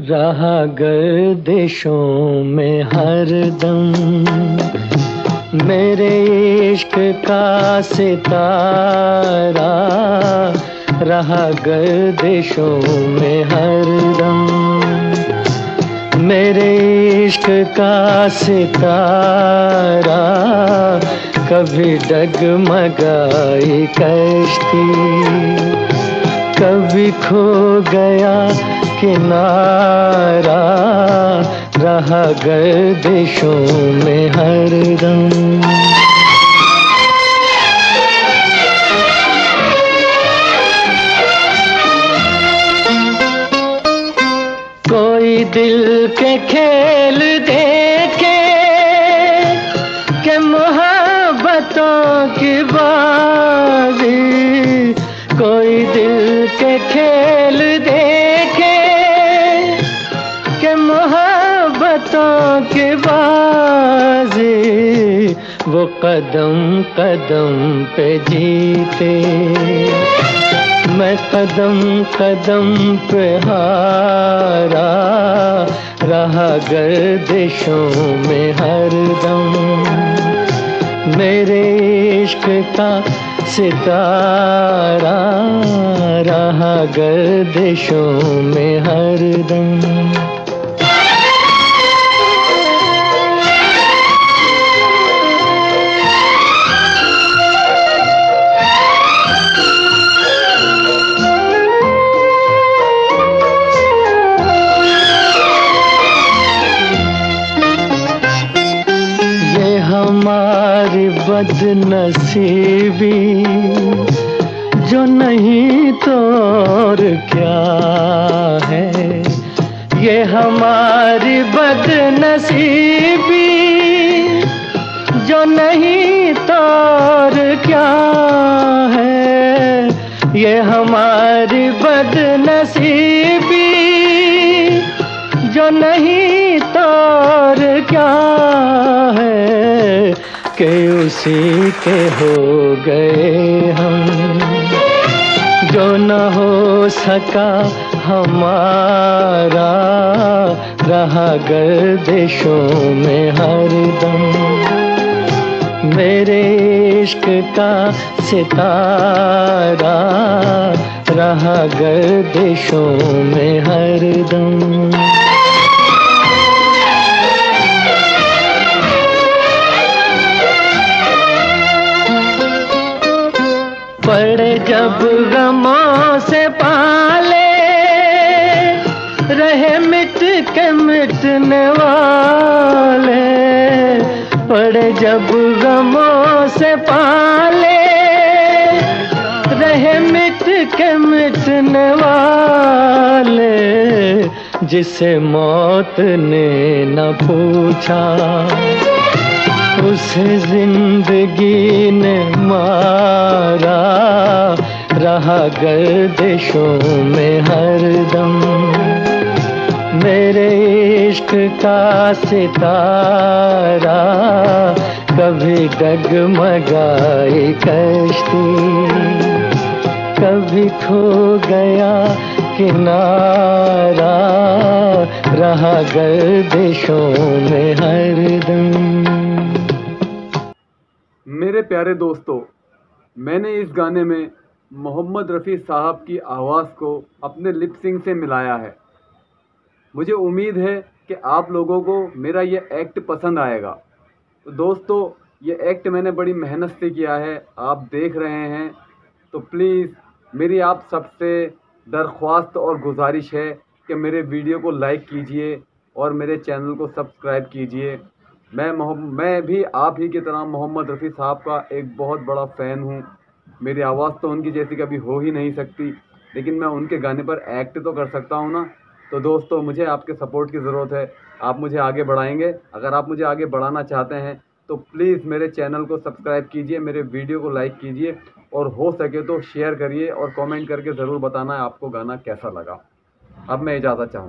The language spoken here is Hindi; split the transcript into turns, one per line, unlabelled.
रहा गर्दिशों में हरदम मेरे इश्क का सितारा, रहा गर्दिशों में हरदम मेरे इश्क का सितारा। कभी डगमगाई कश्ती, कभी खो गया किनारा, रहा गर्दिशों में हरदम। कोई दिल के खेल देखे कि मोहब्बतों की बाजी, कोई दिल के खेल देखे कि मोहब्बतों की बाजी, वो कदम कदम पे जीते, मैं कदम कदम पे हारा, रहा गर्दिशों में हरदम मेरे इश्क का सितारा, रहा गर्दिशों में हरदम। हमारी बदनसीबी जो नहीं तो और क्या है, ये हमारी बदनसीबी जो नहीं तो और क्या है, ये हमारी बदनसीबी जो नहीं तो और क्या है, कि उसी के हो गए हम जो न हो सका हमारा, रहा गर्दिशों में हरदम मेरे इश्क का सितारा, रहा गर्दिशों में हरदम। पड़े जब गमों से पाले, रहे मिट के मिटने वाले, पड़े जब गमों से पाले, रहे मिट के मिटने वाले, जिसे मौत ने न पूछा उसे जिंदगी ने मारा, रहा गर्दिशों में हरदम मेरे इश्क का सितारा। कभी डगमगाई कश्ती, कभी खो गया किनारा, रहा गर्दिशों में हरदम।
मेरे प्यारे दोस्तों, मैंने इस गाने में मोहम्मद रफ़ी साहब की आवाज़ को अपने लिप सिंक से मिलाया है। मुझे उम्मीद है कि आप लोगों को मेरा ये एक्ट पसंद आएगा। तो दोस्तों, ये एक्ट मैंने बड़ी मेहनत से किया है, आप देख रहे हैं। तो प्लीज़ मेरी आप सबसे दरख्वास्त और गुजारिश है कि मेरे वीडियो को लाइक कीजिए और मेरे चैनल को सब्सक्राइब कीजिए। मैं भी आप ही की तरह मोहम्मद रफ़ी साहब का एक बहुत बड़ा फ़ैन हूँ। मेरी आवाज़ तो उनकी जैसी कभी हो ही नहीं सकती, लेकिन मैं उनके गाने पर एक्ट तो कर सकता हूँ ना। तो दोस्तों, मुझे आपके सपोर्ट की ज़रूरत है। आप मुझे आगे बढ़ाएंगे। अगर आप मुझे आगे बढ़ाना चाहते हैं तो प्लीज़ मेरे चैनल को सब्सक्राइब कीजिए, मेरे वीडियो को लाइक कीजिए और हो सके तो शेयर करिए और कमेंट करके ज़रूर बताना आपको गाना कैसा लगा। अब मैं इजाज़त चाहूँ।